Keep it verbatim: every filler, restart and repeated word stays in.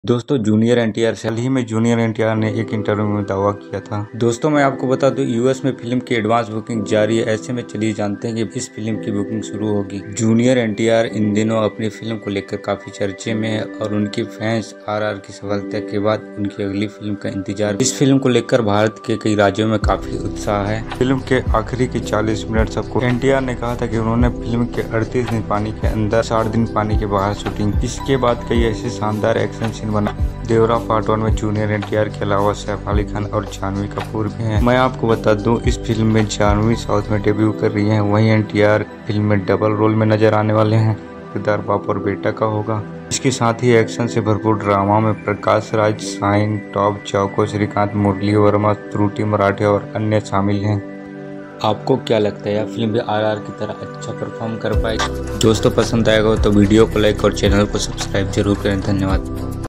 दोस्तों जूनियर एनटीआर से हाल ही में जूनियर एनटीआर ने एक इंटरव्यू में दावा किया था। दोस्तों मैं आपको बता दूं यूएस में फिल्म की एडवांस बुकिंग जारी है। ऐसे में चलिए जानते हैं कि इस फिल्म की बुकिंग शुरू होगी। जूनियर एनटीआर इन दिनों अपनी फिल्म को लेकर काफी चर्चे में है और उनकी फैंस आरआर की सफलता के बाद उनकी अगली फिल्म का इंतजार। इस फिल्म को लेकर भारत के कई राज्यों में काफी उत्साह है। फिल्म के आखिरी के चालीस मिनट सबको एनटीआर ने कहा था कि उन्होंने फिल्म के अड़तीस दिन पानी के अंदर, साठ दिन पानी के बाहर शूटिंग। इसके बाद कई ऐसे शानदार एक्शन सीन बना। देवरा पार्ट वन में जूनियर एनटीआर के अलावा सैफ अली खान और जानवी कपूर भी हैं। मैं आपको बता दूं इस फिल्म में जानवी साउथ में डेब्यू कर रही हैं, वहीं एनटीआर फिल्म में डबल रोल में नजर आने वाले हैं। किरदार बाप और बेटा का होगा। इसके साथ ही एक्शन से भरपूर ड्रामा में प्रकाश राज, साइन, टॉप चौको, श्रीकांत, मुरली वर्मा, त्रुटि मराठे और अन्य शामिल हैं। आपको क्या लगता है यह फिल्म भी आरआर की तरह अच्छा परफॉर्म कर पाएगी? दोस्तों पसंद आएगा तो वीडियो को लाइक और चैनल को सब्सक्राइब जरूर करें। धन्यवाद।